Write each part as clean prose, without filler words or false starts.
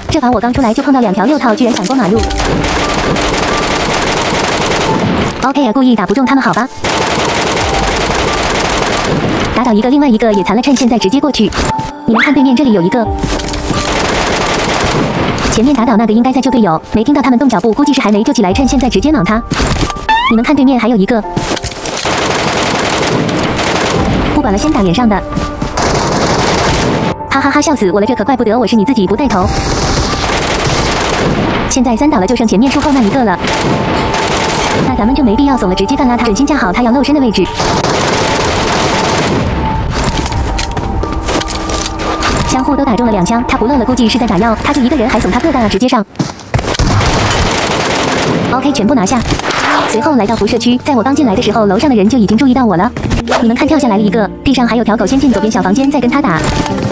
这把我刚出来就碰到2条6套，居然闪过马路。OK 呀，故意打不中他们好吧？打倒一个，另外一个也残了，趁现在直接过去。你们看对面这里有一个。 前面打倒那个应该在救队友，没听到他们动脚步，估计是还没救起来，趁现在直接莽他。你们看对面还有一个，不管了，先打脸上的。哈哈哈，笑死我了，这可怪不得我是你自己不带头。现在3倒了，就剩前面树后那一个了。那咱们就没必要怂了，直接干拉他，准心架好他要露身的位置。 相互都打中了2枪，他不漏了，估计是在打药。他就一个人还怂他个蛋啊，直接上。OK， 全部拿下。随后来到辐射区，在我刚进来的时候，楼上的人就已经注意到我了。你们看，跳下来了一个，地上还有条狗，先进左边小房间，再跟他打。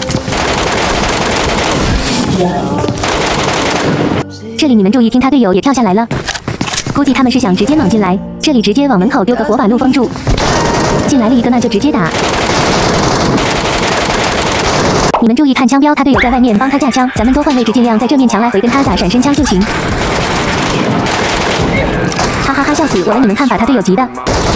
这里你们注意听，他队友也跳下来了，估计他们是想直接莽进来。这里直接往门口丢个火把路封住。进来了一个，那就直接打。 你们注意看枪标，他队友在外面帮他架枪，咱们多换位置，尽量在这面墙来回跟他打闪身枪就行。哈哈哈，笑死我了！你们看，把他队友急的。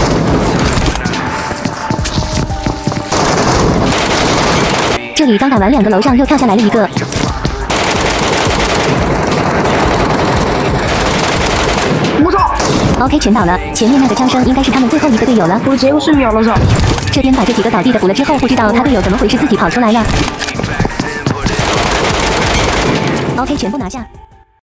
这里刚打完2个，楼上又跳下来了一个。OK， 全倒了。前面那个枪声应该是他们最后一个队友了。 我就是秒了上。 这边把这几个倒地的补了之后，不知道他队友怎么回事，自己跑出来了。OK， 全部拿下。